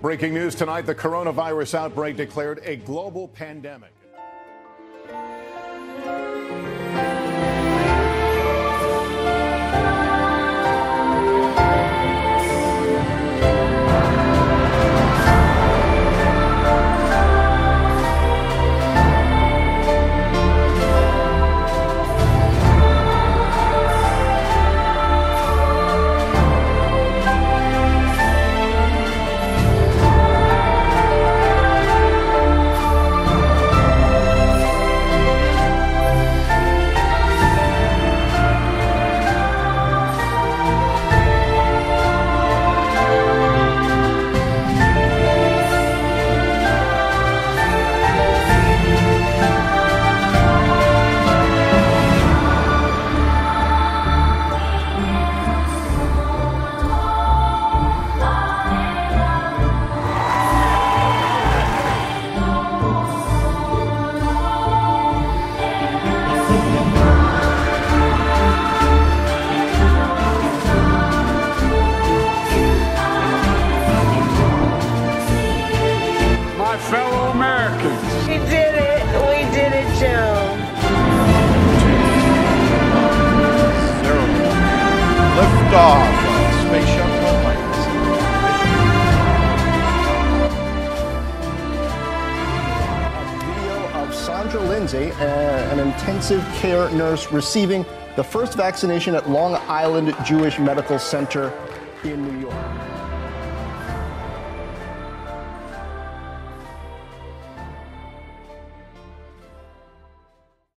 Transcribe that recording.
Breaking news tonight, the coronavirus outbreak declared a global pandemic. Fellow Americans. We did it. We did it, Joe. 0. Liftoff of Space Shuttle Atlantis. Video of Sandra Lindsay, an intensive care nurse receiving the first vaccination at Long Island Jewish Medical Center in New York.